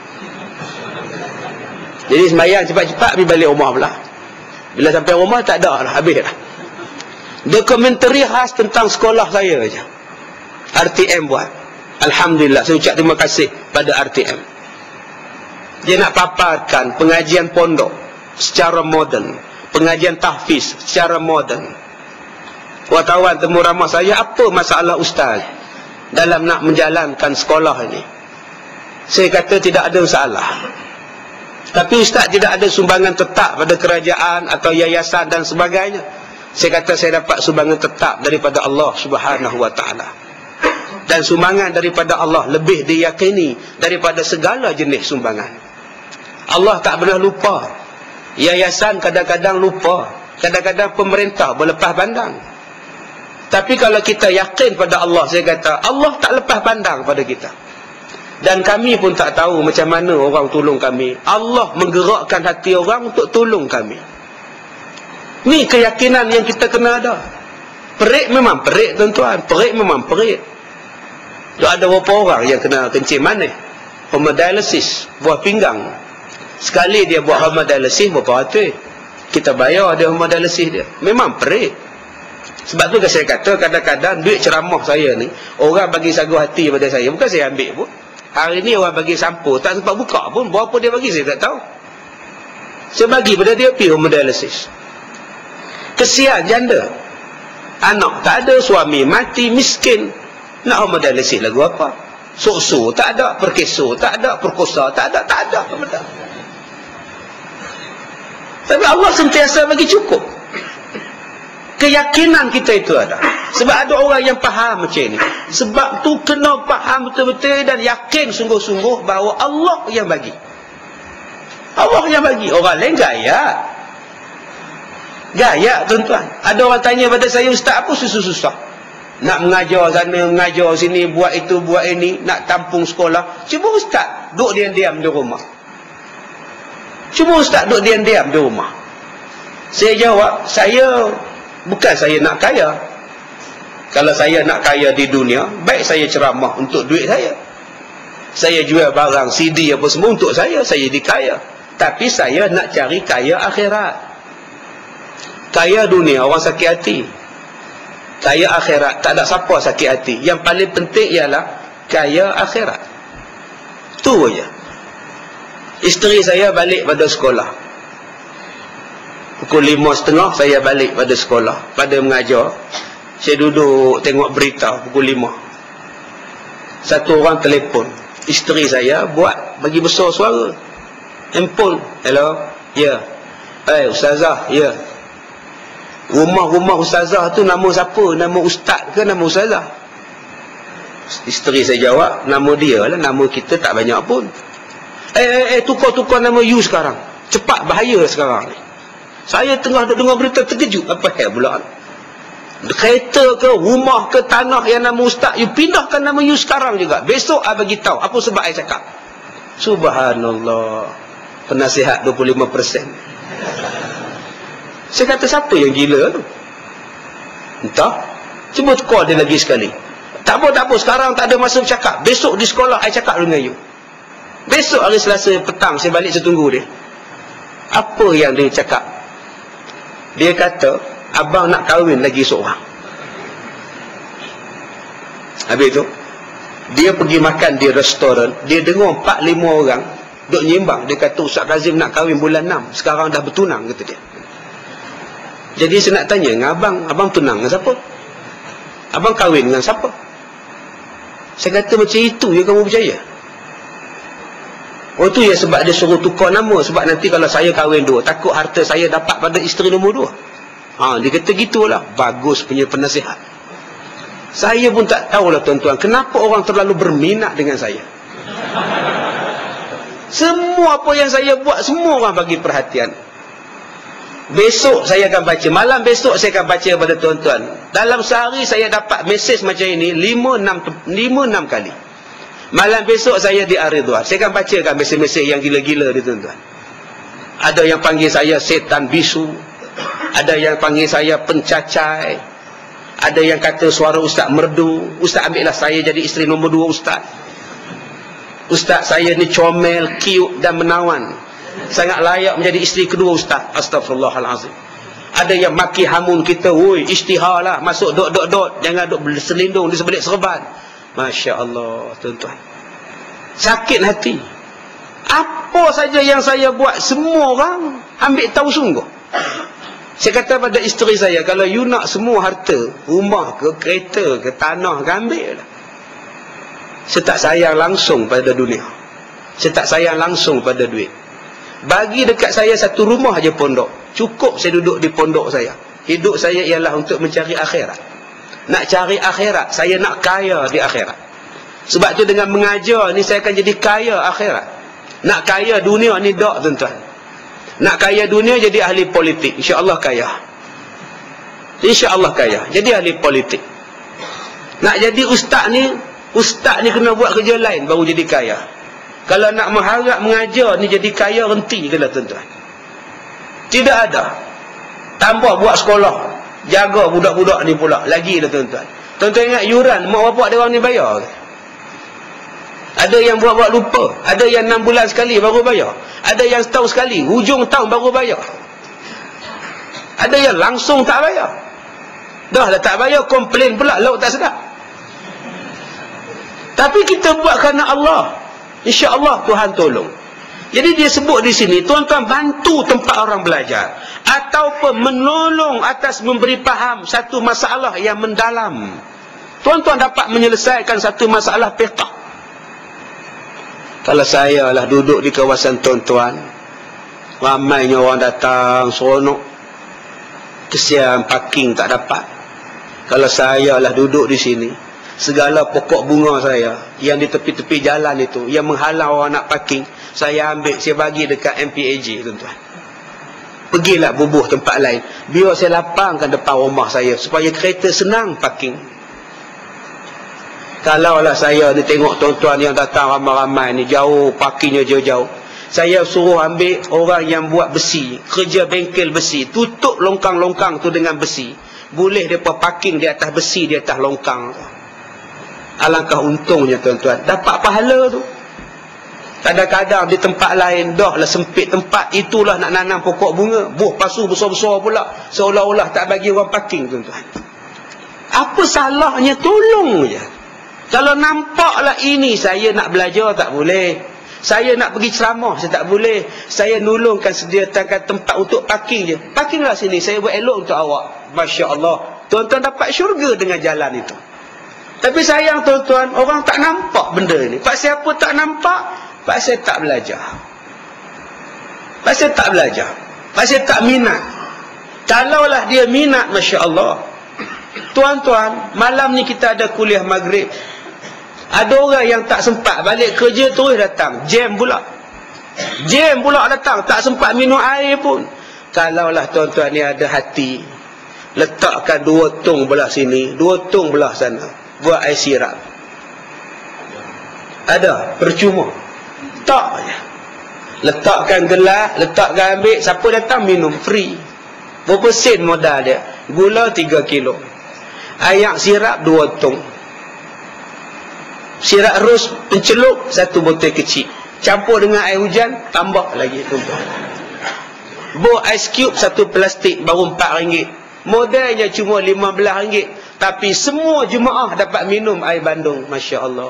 Jadi sembahyang cepat-cepat pergi balik rumah pula. Bila sampai rumah tak ada lah, habis lah. Dokumentari khas tentang sekolah saya saja. RTM buat. Alhamdulillah, saya ucap terima kasih pada RTM. Dia nak paparkan pengajian pondok secara moden, pengajian tahfiz secara moden. Wartawan temu ramah saya, apa masalah ustaz dalam nak menjalankan sekolah ini? Saya kata tidak ada masalah. Tapi ustaz tidak ada sumbangan tetap pada kerajaan atau yayasan dan sebagainya. Saya kata saya dapat sumbangan tetap daripada Allah Subhanahu wa taala. Dan sumbangan daripada Allah lebih diyakini daripada segala jenis sumbangan. Allah tak pernah lupa. Yayasan kadang-kadang lupa. Kadang-kadang pemerintah berlepas pandang. Tapi kalau kita yakin pada Allah, saya kata Allah tak lepas pandang pada kita. Dan kami pun tak tahu macam mana orang tolong kami. Allah menggerakkan hati orang untuk tolong kami. Ni keyakinan yang kita kena ada. Perik memang perik tuan-tuan. Perik memang perik. Ada beberapa orang yang kena kencing manis, hemodialisis, buah pinggang. Sekali dia buat hemodialisis berapa ratus. Kita bayar dia hemodialisis dia. Memang perik. Sebab tu saya kata kadang-kadang duit ceramah saya ni, orang bagi sagu hati pada saya, bukan saya ambil pun. Hari ni orang bagi sampo, tak sempat buka pun. Berapa dia bagi saya tak tahu. Saya bagi pada dia pergi hemodialisis. Kesian janda. Anak tak ada, suami mati, miskin. Nak hemodialisis lagu apa? Sok-sok tak ada, perkeso tak ada, perkosa tak ada, tak ada. Tapi Allah sentiasa bagi cukup. Keyakinan kita itu ada. Sebab ada orang yang faham macam ni. Sebab tu kena faham betul-betul dan yakin sungguh-sungguh bahawa Allah yang bagi. Allah yang bagi. Orang lain gaya. Gaya, tuan-tuan. Ada orang tanya pada saya, ustaz, apa susah-susah? Nak mengajar sana, mengajar sini, buat itu, buat ini, nak tampung sekolah. Cuba ustaz duduk diam-diam di rumah. Cuba ustaz duduk diam-diam di rumah. Saya jawab, bukan saya nak kaya. Kalau saya nak kaya di dunia, baik saya ceramah untuk duit saya. Saya jual barang CD apa semua untuk saya dikaya. Tapi saya nak cari kaya akhirat. Kaya dunia orang sakit hati. Kaya akhirat tak ada siapa sakit hati. Yang paling penting ialah kaya akhirat. Tu aja. Isteri saya balik pada sekolah. Pukul 5.30 saya balik pada sekolah, pada mengajar. Saya duduk tengok berita pukul 5. Satu orang telefon. Isteri saya buat bagi besar suara. Handphone. Hello. Ya. Yeah. Ustazah. Ya. Yeah. Rumah ustazah tu nama siapa? Nama ustaz ke nama ustazah? Isteri saya jawab, nama dia lah, nama kita tak banyak pun. Tukar nama you sekarang. Cepat, bahaya sekarang ni. Saya tengah dengar berita terkejut. Apa pula? Kereta ke, rumah ke, tanah yang nama ustaz, you pindahkan nama you sekarang juga. Besok I bagi tahu. Apa sebab I cakap? Subhanallah. Penasihat 25%. Saya kata, siapa yang gila tu? Entah. Cuba call dia lagi sekali. Tak apa. Sekarang tak ada masa bercakap. Besok di sekolah, I cakap dengan you. Besok hari Selasa petang, saya balik, saya tunggu dia. Apa yang dia cakap? Dia kata, abang nak kahwin lagi seorang. Habis tu, dia pergi makan di restoran. Dia dengar 4-5 orang duk nyimbang. Dia kata, Ustaz Kazim nak kahwin bulan 6. Sekarang dah bertunang, kata dia. Jadi saya nak tanya dengan abang tunang dengan siapa? Abang kahwin dengan siapa? Saya kata, macam itu je kamu percaya? Oh tu ya, sebab dia suruh tukar nama. Sebab nanti kalau saya kahwin 2, takut harta saya dapat pada isteri nombor 2. Dia kata gitulah. Bagus punya penasihat. Saya pun tak tahulah tuan-tuan, kenapa orang terlalu berminat dengan saya. Semua apa yang saya buat, semua orang bagi perhatian. Besok saya akan baca, malam besok saya akan baca kepada tuan-tuan. Dalam sehari saya dapat mesej macam ini 5-6 kali. Malam besok saya di Ar-Ridwan. Saya akan bacakan mesej-mesej yang gila-gila ni tuan-tuan. Ada yang panggil saya setan bisu. Ada yang panggil saya pencacai. Ada yang kata suara ustaz merdu. Ustaz ambillah saya jadi isteri nombor 2 ustaz. Ustaz saya ni comel, cute dan menawan. Sangat layak menjadi isteri kedua ustaz. Astagfirullahalazim. Ada yang maki hamun kita, woi isytiharlah, masuk dot, jangan duk berselindung di sebalik serban. Masya Allah tuan-tuan. Sakit hati. Apa saja yang saya buat, semua orang ambil tahu sungguh. Saya kata pada isteri saya, kalau you nak semua harta, rumah ke, kereta ke, tanah ke, ambil lah. Saya tak sayang langsung pada dunia. Saya tak sayang langsung pada duit. Bagi dekat saya satu rumah aja pondok. Cukup saya duduk di pondok saya. Hidup saya ialah untuk mencari akhirat. Nak cari akhirat, saya nak kaya di akhirat. Sebab tu dengan mengajar ni saya akan jadi kaya akhirat. Nak kaya dunia ni tak tuan-tuan. Nak kaya dunia jadi ahli politik, insya-Allah kaya. Insya-Allah kaya, jadi ahli politik. Nak jadi ustaz ni kena buat kerja lain baru jadi kaya. Kalau nak mengharap mengajar ni jadi kaya, renti kena tuan-tuan. Tidak ada. Tambah buat sekolah, jaga budak-budak ni pula lagi dah tuan-tuan. Tuan-tuan ingat yuran mak bapak dia orang ni bayar ke? Ada yang buat-buat lupa. Ada yang 6 bulan sekali baru bayar. Ada yang setahun sekali, hujung tahun baru bayar. Ada yang langsung tak bayar. Dah lah tak bayar, komplain pula lauk tak sedap. Tapi kita buat kerana Allah. InsyaAllah Tuhan tolong. Jadi dia sebut di sini, tuan-tuan bantu tempat orang belajar. Ataupun menolong atas memberi faham satu masalah yang mendalam. Tuan-tuan dapat menyelesaikan satu masalah fiqh. Kalau saya lah duduk di kawasan tuan-tuan, ramainya orang datang, seronok. Kesian parking tak dapat. Kalau saya lah duduk di sini, Segala pokok bunga saya yang di tepi-tepi jalan itu, yang menghalang orang nak parking, saya ambil, saya bagi dekat MPAJ, tuan-tuan. Pergilah bubuh tempat lain. Biar saya lapangkan depan rumah saya supaya kereta senang parking. Kalaulah saya ni tengok tuan-tuan yang datang ramai-ramai ni, jauh, parkingnya jauh-jauh, saya suruh ambil orang yang buat besi, kerja bengkel besi, tutup longkang-longkang tu dengan besi. Boleh mereka parking di atas besi, di atas longkang tu. Alangkah untungnya tuan-tuan, dapat pahala tu. Kadang-kadang di tempat lain dah lah sempit tempat, itulah nak nanam pokok bunga, buah pasu besar-besar pula, seolah-olah tak bagi orang parking, tuan-tuan. Apa salahnya? Tolong je. Kalau nampaklah ini saya nak belajar, tak boleh. Saya nak pergi ceramah, saya tak boleh. Saya nolongkan sediakan tempat untuk parking je. Parkinglah sini, saya buat elok untuk awak. Masya Allah, tuan-tuan dapat syurga dengan jalan itu. Tapi sayang tuan-tuan, orang tak nampak benda ni. Pak siapa tak nampak? Pak saya tak belajar. Pak saya tak belajar. Pak saya tak minat. Kalaulah dia minat, Masya Allah. Tuan-tuan, malam ni kita ada kuliah maghrib. Ada orang yang tak sempat balik kerja terus datang, jam pula. Jam pula datang, tak sempat minum air pun. Kalaulah tuan-tuan ni ada hati, letakkan 2 tong belah sini, 2 tong belah sana, buat air sirap. Ada, percuma. Tak je. Letakkan gelas, letakkan ambil, siapa datang minum free. Berapa sen modal dia? Gula 3 kilo. Air sirap 2 tong. Sirap ros pencelup 1 botol kecil. Campur dengan air hujan, tambah lagi tuan-tuan. Bot ice cube 1 plastik baru RM4. Modalnya cuma RM15. Tapi semua jemaah dapat minum air bandung. Masya Allah.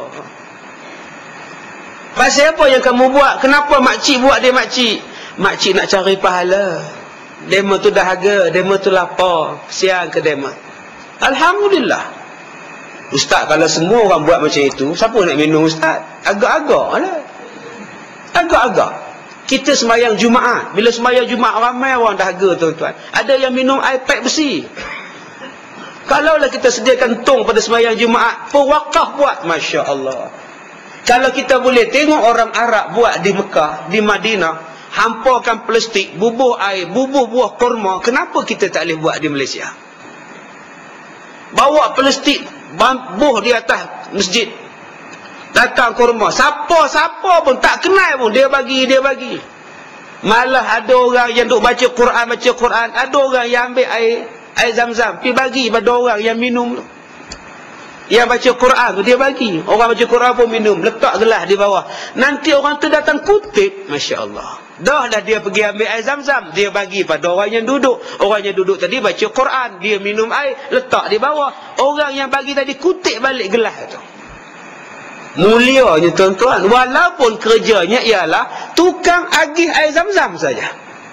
Pasal apa yang kamu buat? Kenapa makcik buat dia makcik? Makcik nak cari pahala. Dema tu dahaga, dema tu lapar. Kesian ke dema? Alhamdulillah. Ustaz, kalau semua orang buat macam itu, siapa nak minum Ustaz? Agak-agak lah. Agak-agak. Kita sembahyang Jumaat. Bila sembahyang Jumaat, ramai orang dahaga tuan-tuan. Ada yang minum air paip besi. Kalaulah kita sediakan tong pada sembahyang Jumaat, pewakaf buat, Masya Allah. Kalau kita boleh tengok orang Arab buat di Mekah, di Madinah, hampakan plastik, bubuh air, bubuh buah kurma, kenapa kita tak boleh buat di Malaysia? Bawa plastik, bubuh di atas masjid, datang kurma, siapa-siapa pun tak kenal pun, dia bagi. Malah ada orang yang duk baca Quran, ada orang yang ambil air zam-zam, pergi bagi pada orang yang minum tu. Yang baca Quran tu dia bagi. Orang baca Quran pun minum, letak gelas di bawah. Nanti orang tu datang kutip, Masya Allah. Dah dia pergi ambil air zam-zam, dia bagi pada orang yang duduk. Orang yang duduk tadi baca Quran, dia minum air, letak di bawah. Orang yang bagi tadi kutip balik gelas tu. Mulianya tuan-tuan, walaupun kerjanya ialah tukang agih air zam-zam saja.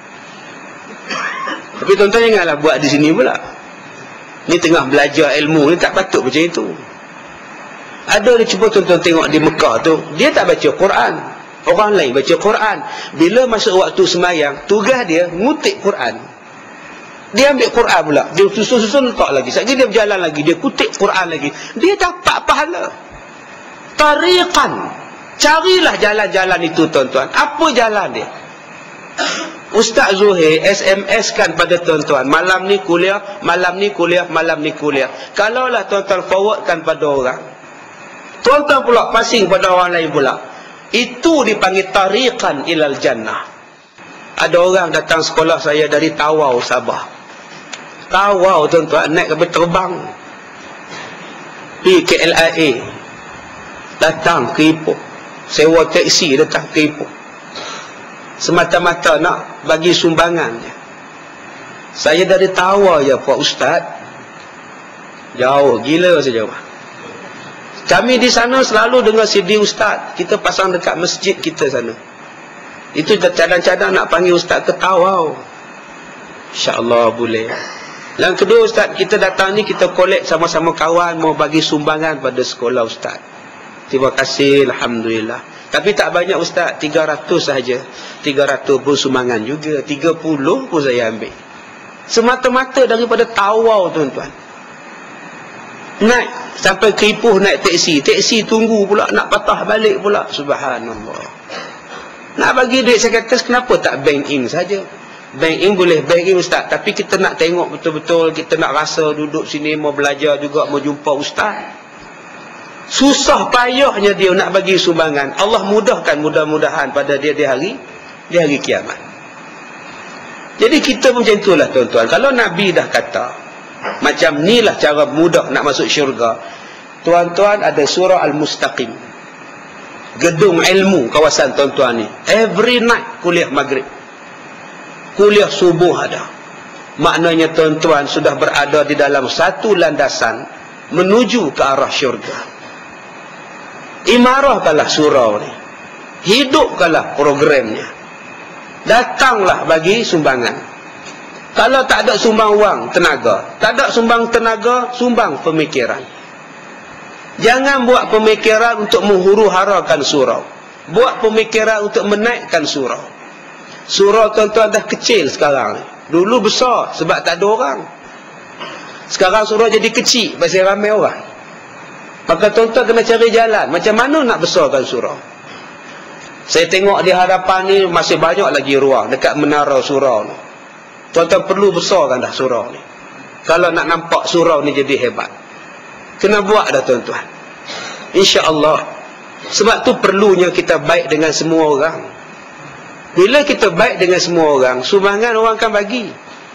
Tapi tuan-tuan janganlah buat di sini pula. Ni tengah belajar ilmu ni, tak patut macam itu. Ada dia, cuba tuan-tuan tengok di Mekah tu, dia tak baca Quran, orang lain baca Quran. Bila masuk waktu semayang, tugas dia ngutip Quran. Dia ambil Quran pula, dia susun-susun letak lagi. Sekali dia berjalan lagi, dia kutip Quran lagi. Dia dapat pahala. Tariqan. Carilah jalan-jalan itu tuan-tuan. Apa jalan dia? Ustaz Zuhair SMS kan pada tuan-tuan, malam ni kuliah, malam ni kuliah, malam ni kuliah. Kalaulah tuan-tuan forwardkan pada orang, tuan-tuan pula passing pada orang lain pula, itu dipanggil tariqan ilal jannah. Ada orang datang sekolah saya dari Tawau, Sabah. Tawau tuan-tuan, naik kapal terbang pergi ke LIA, datang ke Ipoh, sewa teksi datang ke Ipoh, semata-mata nak bagi sumbangan. Saya dari Tawau je Pak Ustaz, jauh gila saja. Kami di sana selalu dengar CD Ustaz, kita pasang dekat masjid kita sana. Itu cadang-cadang nak panggil Ustaz ke Tawau. InsyaAllah boleh. Yang kedua Ustaz, kita datang ni kita collect sama-sama kawan, mau bagi sumbangan pada sekolah Ustaz. Terima kasih, Alhamdulillah. Tapi tak banyak Ustaz, 300 sahaja. 300 pun sumbangan juga, 30 pun saya ambil. Semata-mata daripada Tawau tuan-tuan. naik sampai ke Ipoh naik teksi tunggu pula, nak patah balik pula. Subhanallah. Nak bagi duit, saya kata kenapa tak bank in saja? Bank in boleh, bank in ustaz, tapi kita nak tengok betul-betul, kita nak rasa duduk sini mau belajar juga, mau jumpa ustaz. Susah payahnya dia nak bagi sumbangan. Allah mudahkan, mudah-mudahan pada dia di hari kiamat. Jadi kita macam itulah tuan-tuan. Kalau Nabi dah kata macam inilah cara mudah nak masuk syurga, tuan-tuan, ada surah Al-Mustaqim, gedung ilmu kawasan tuan-tuan ni, every night kuliah maghrib, kuliah subuh ada. Maknanya tuan-tuan sudah berada di dalam satu landasan menuju ke arah syurga. Imarahkanlah surau ni, hidupkanlah programnya, datanglah bagi sumbangan. Kalau tak ada sumbang wang, tenaga, tak ada sumbang tenaga, sumbang pemikiran. Jangan buat pemikiran untuk menghuru-harakan surau, buat pemikiran untuk menaikkan surau. Surau tuan-tuan dah kecil sekarang, dulu besar sebab tak ada orang. Sekarang surau jadi kecil pasal ramai orang. Maka tuan-tuan kena cari jalan macam mana nak besarkan surau. Saya tengok di hadapan ni masih banyak lagi ruang dekat menara surau ni. Tuan-tuan perlu besarkan dah surau ni. Kalau nak nampak surau ni jadi hebat, kena buat dah tuan-tuan, insya-Allah. Sebab tu perlunya kita baik dengan semua orang. Bila kita baik dengan semua orang, sumbangan orang akan bagi.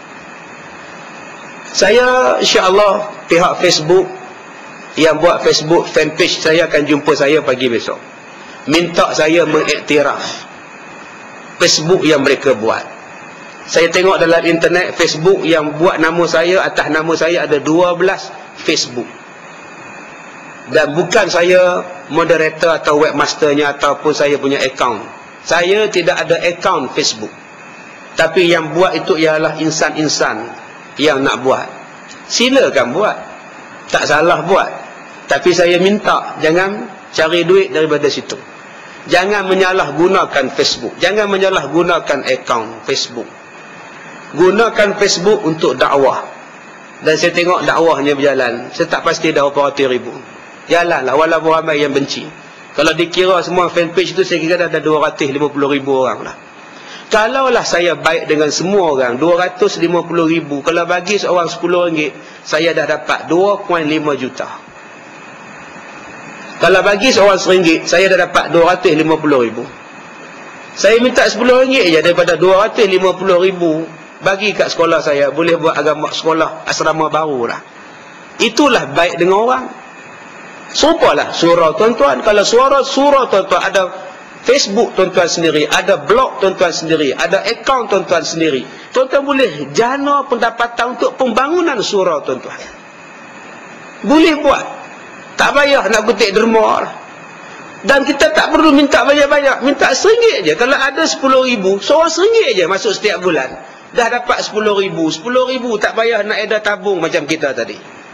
Saya insya-Allah, pihak Facebook yang buat Facebook fanpage saya akan jumpa saya pagi besok, minta saya mengiktiraf Facebook yang mereka buat. Saya tengok dalam internet, Facebook yang buat nama saya, atas nama saya ada 12 Facebook. Dan bukan saya moderator atau webmasternya ataupun saya punya account. Saya tidak ada account Facebook. Tapi yang buat itu ialah insan-insan yang nak buat. Silakan buat, tak salah buat. Tapi saya minta jangan cari duit daripada situ. Jangan menyalahgunakan Facebook, jangan menyalahgunakan account Facebook. Gunakan Facebook untuk dakwah. Dan saya tengok dakwahnya berjalan. Saya tak pasti dah berapa ratus ribu. Jalanlah walaupun ramai yang benci. Kalau dikira semua fanpage itu, saya kira dah ada 250 ribu orang lah. Kalaulah saya baik dengan semua orang, 250 ribu, kalau bagi seorang 10 ringgit, saya dah dapat 2.5 juta. Kalau bagi seorang RM1, saya dah dapat 250 ribu. Saya minta 10 ringgit je daripada 250 ribu. Bagi kat sekolah saya, boleh buat agama sekolah asrama baru lah. Itulah baik dengan orang. Serupalah surau tuan-tuan. Kalau surau tuan-tuan, ada Facebook tuan-tuan sendiri, ada blog tuan-tuan sendiri, ada akaun tuan-tuan sendiri. Tuan-tuan boleh jana pendapatan untuk pembangunan surau tuan-tuan. Boleh buat. Tak payah nak butik derma lah. Dan kita tak perlu minta banyak-banyak, minta RM1 je. Kalau ada 10 ribu, seorang RM1 je masuk setiap bulan, dah dapat 10 ribu. 10 ribu tak payah nak edah tabung macam kita tadi.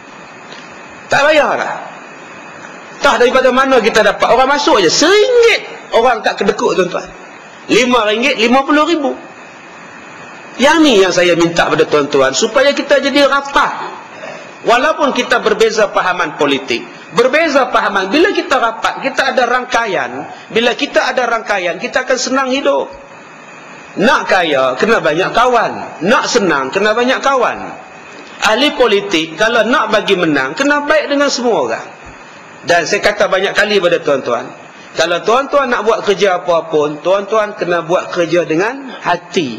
Tak payah lah. Tah daripada mana kita dapat? Orang masuk je RM1, orang tak kedekut tuan-tuan. RM5, 50 ribu. Yang ni yang saya minta pada tuan-tuan, supaya kita jadi rapat. Walaupun kita berbeza pahaman politik, berbeza pahaman, bila kita rapat, kita ada rangkaian. Bila kita ada rangkaian, kita akan senang hidup. Nak kaya, kena banyak kawan. Nak senang, kena banyak kawan. Ahli politik, kalau nak bagi menang, kena baik dengan semua orang. Dan saya kata banyak kali pada tuan-tuan, kalau tuan-tuan nak buat kerja apa-apa, tuan-tuan kena buat kerja dengan hati.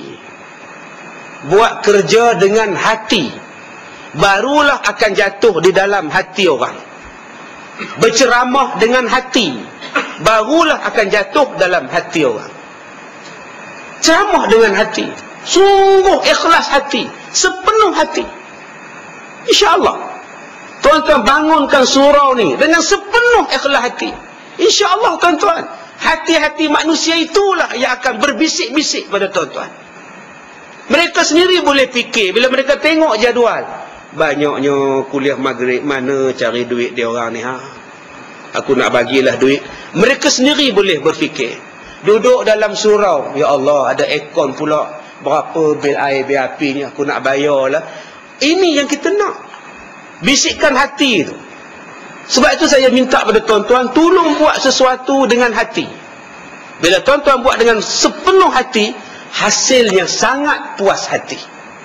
Buat kerja dengan hati, barulah akan jatuh di dalam hati orang. Berceramah dengan hati, barulah akan jatuh dalam hati orang. Ceramah dengan hati, sungguh ikhlas hati, sepenuh hati, InsyaAllah tuan-tuan bangunkan surau ni dengan sepenuh ikhlas hati. InsyaAllah tuan-tuan, hati-hati manusia itulah yang akan berbisik-bisik pada tuan-tuan. Mereka sendiri boleh fikir bila mereka tengok jadual, banyaknya kuliah maghrib, mana cari duit dia orang ni, aku nak bagilah duit. Mereka sendiri boleh berfikir. Duduk dalam surau, ya Allah, ada akon pula, berapa bil air, bil api ni, aku nak bayar lah. Ini yang kita nak. Bisikkan hati tu. Sebab itu saya minta pada tuan-tuan, tolong buat sesuatu dengan hati. Bila tuan-tuan buat dengan sepenuh hati, hasilnya sangat puas hati.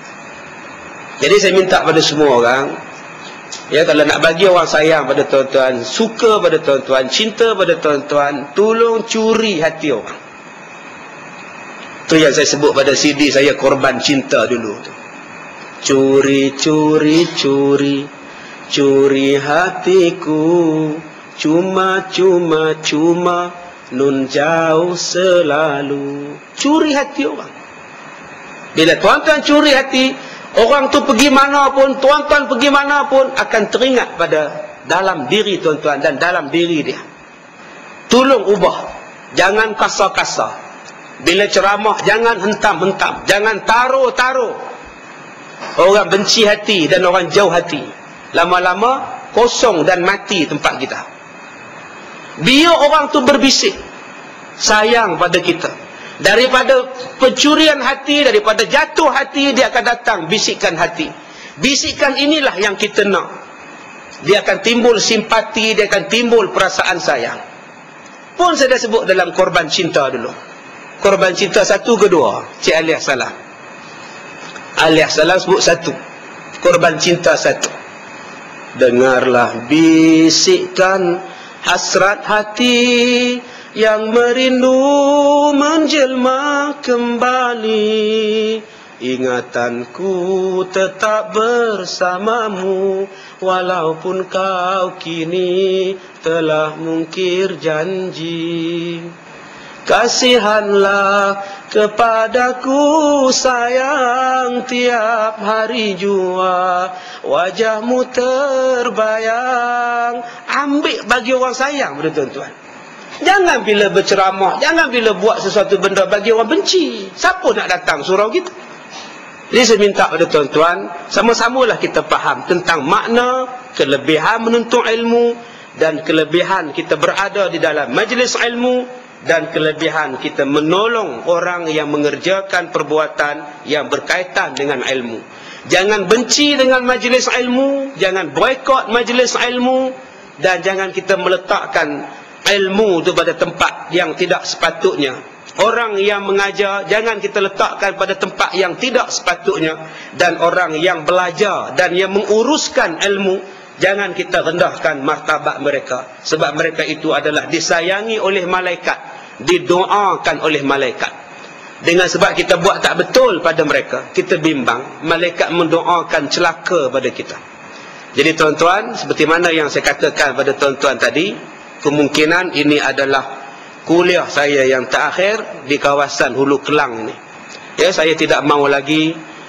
Jadi saya minta pada semua orang, ya, kalau nak bagi orang sayang pada tuan-tuan, suka pada tuan-tuan, cinta pada tuan-tuan, tolong curi hati orang. Itu yang saya sebut pada CD saya, Korban Cinta dulu tu. Curi, curi, curi, curi hatiku, cuma, cuma, cuma, nun jauh selalu. Curi hati orang. Bila tuan-tuan curi hati, orang tu pergi mana pun, tuan-tuan pergi mana pun, akan teringat pada dalam diri tuan-tuan dan dalam diri dia. Tolong ubah. Jangan kasar-kasar. Bila ceramah, jangan hentam-hentam. Jangan taruh-taruh. Orang benci hati dan orang jauh hati. Lama-lama, kosong dan mati tempat kita. Biar orang tu berbisik sayang pada kita. Daripada pencurian hati, daripada jatuh hati, dia akan datang bisikan hati. Bisikan inilah yang kita nak. Dia akan timbul simpati, dia akan timbul perasaan sayang. Pun saya dah sebut dalam Korban Cinta dulu. Korban Cinta 1 ke 2, Cik Alias Salam. Alias Salam sebut 1. Korban Cinta 1. Dengarlah bisikan hasrat hati yang merindu menjelma kembali. Ingatanku tetap bersamamu, walaupun kau kini telah mungkir janji. Kasihanlah kepadaku sayang, tiap hari jua wajahmu terbayang. Ambil bagi orang sayang, tuan-tuan. Jangan bila berceramah, jangan bila buat sesuatu benda bagi orang benci. Siapa nak datang surau kita? Jadi saya minta pada tuan-tuan, sama-samalah kita faham tentang makna, kelebihan menuntut ilmu, dan kelebihan kita berada di dalam majlis ilmu, dan kelebihan kita menolong orang yang mengerjakan perbuatan yang berkaitan dengan ilmu. Jangan benci dengan majlis ilmu, jangan boikot majlis ilmu, dan jangan kita meletakkan ilmu itu pada tempat yang tidak sepatutnya. Orang yang mengajar, jangan kita letakkan pada tempat yang tidak sepatutnya. Dan orang yang belajar dan yang menguruskan ilmu, jangan kita rendahkan martabat mereka. Sebab mereka itu adalah disayangi oleh malaikat, didoakan oleh malaikat. Dengan sebab kita buat tak betul pada mereka, kita bimbang, malaikat mendoakan celaka pada kita. Jadi tuan-tuan, seperti mana yang saya katakan pada tuan-tuan tadi, kemungkinan ini adalah kuliah saya yang terakhir di kawasan Hulu Kelang ini. Ya, saya tidak mahu lagi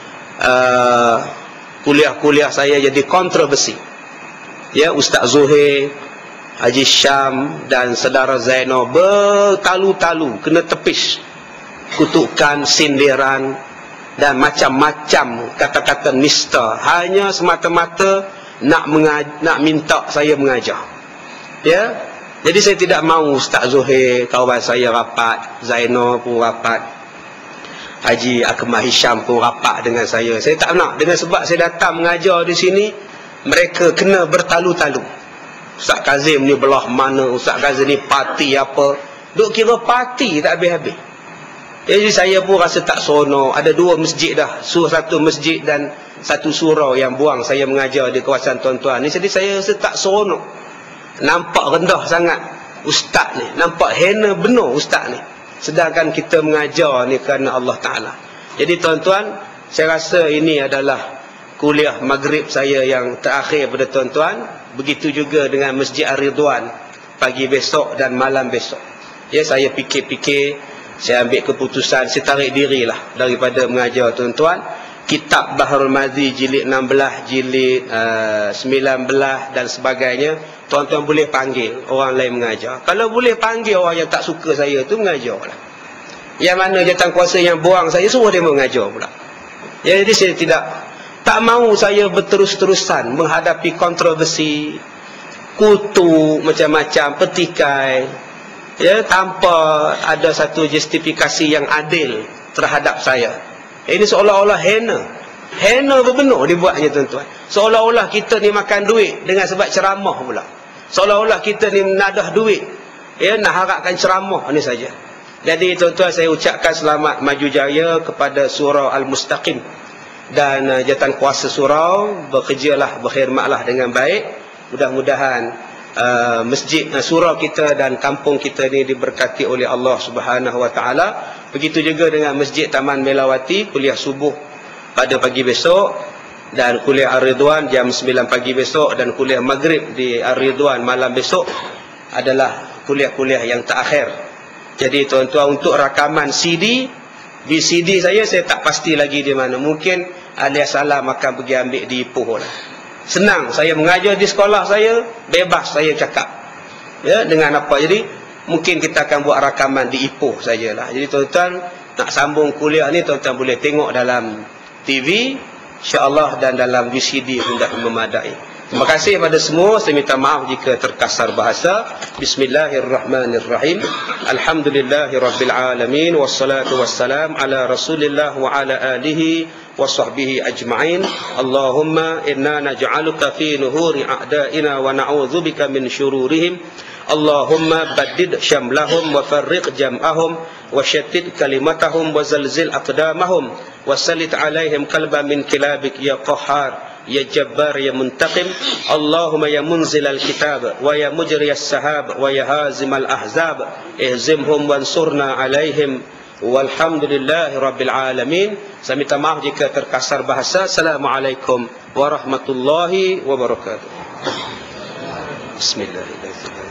kuliah-kuliah saya jadi kontroversi. Ya, Ustaz Zuhair, Haji Syam dan saudara Zainal bertalu-talu kena tepis kutukan, sindiran dan macam-macam kata-kata nista, hanya semata-mata nak minta saya mengajar. Ya. Jadi saya tidak mahu Ustaz Zuhair, kawan saya rapat, Zainal pun rapat, Haji Akmal Hisham pun rapat dengan saya. Saya tak nak, dengan sebab saya datang mengajar di sini, mereka kena bertalu-talu. Ustaz Kazim ni belah mana, Ustaz Kazim ni parti apa, duk kira parti tak habis-habis. Jadi saya pun rasa tak seronok. Ada 2 masjid dah, satu masjid dan satu surau yang buang saya mengajar di kawasan tuan-tuan ni. Jadi saya rasa tak seronok. Nampak rendah sangat ustaz ni, nampak hina benar ustaz ni, sedangkan kita mengajar ni kerana Allah Ta'ala. Jadi tuan-tuan, saya rasa ini adalah kuliah maghrib saya yang terakhir pada tuan-tuan. Begitu juga dengan Masjid Ar-Ridwan pagi besok dan malam besok. Ya, saya fikir-fikir, saya ambil keputusan, saya tarik dirilah daripada mengajar tuan-tuan. Kitab Bahrul Mazi jilid 16, jilid 19 dan sebagainya, tuan-tuan boleh panggil orang lain mengajar. Kalau boleh panggil orang yang tak suka saya tu mengajarlah. Yang mana jawatankuasa yang buang saya, suruh dia mengajar pula. Ya, jadi saya tak mahu saya berterus-terusan menghadapi kontroversi, kutu macam-macam, petikai, ya, tanpa ada satu justifikasi yang adil terhadap saya. Ini seolah-olah hina berbenar dibuatnya tuan-tuan. Seolah-olah kita ni makan duit dengan sebab ceramah pula. Seolah-olah kita ni menadah duit, ya, nak harapkan ceramah ni saja. Jadi tuan-tuan, saya ucapkan selamat maju jaya kepada Surau Al-Mustaqim dan jawatan kuasa surau. Bekerjalah, berkhidmatlah dengan baik. Mudah-mudahan masjid surau kita dan kampung kita ni diberkati oleh Allah Subhanahu wa taala. Begitu juga dengan Masjid Taman Melawati, kuliah subuh pada pagi besok dan kuliah Ar-Ridwan jam 9 pagi besok, dan kuliah maghrib di Ar-Ridwan malam besok adalah kuliah-kuliah yang terakhir. Jadi tuan-tuan, untuk rakaman CD, VCD saya tak pasti lagi di mana. Mungkin alias salam akan pergi ambil di Ipoh lah. Senang, saya mengajar di sekolah saya, bebas saya cakap, ya, dengan apa. Jadi mungkin kita akan buat rakaman di Ipoh sajalah. Jadi tuan-tuan, nak sambung kuliah ni tuan-tuan boleh tengok dalam TV insya-Allah, dan dalam VCD pun dah memadai. Terima kasih kepada semua. Saya minta maaf jika terkasar bahasa. Bismillahirrahmanirrahim. Alhamdulillahirabbil alamin, wassalatu wassalam ala Rasulillah wa ala alihi wa sahbihi ajma'in. Allahumma inna naj'aluka fi nuhuri a'da'ina wa na'udzubika min syururihim. Allahumma baddid syamlahum wa farriq jam'ahum wa syattid kalimatahum wa zalzil aqdamahum wa sallit alaihim qalban min kilabik ya qahhar ya jabbar ya muntaqim. Allahumma ya munzil al-kitab wa ya mujri as-sahab wa ya hazim al-ahzab ihzimhum wansurna alaihim walhamdulillahi rabbil alamin. Saya minta maaf jika terkasar bahasa. Assalamualaikum warahmatullahi wabarakatuh. Bismillahirrahmanirrahim.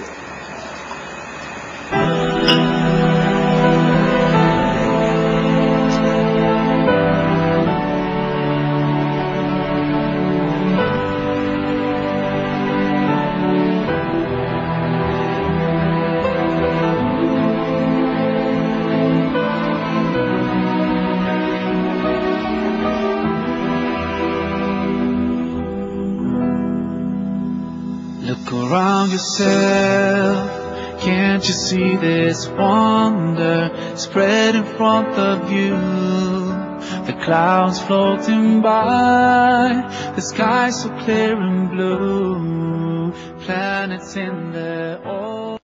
Look around yourself, can't you see this wonder spread in front of you? The clouds floating by, the sky so clear and blue, planets in there all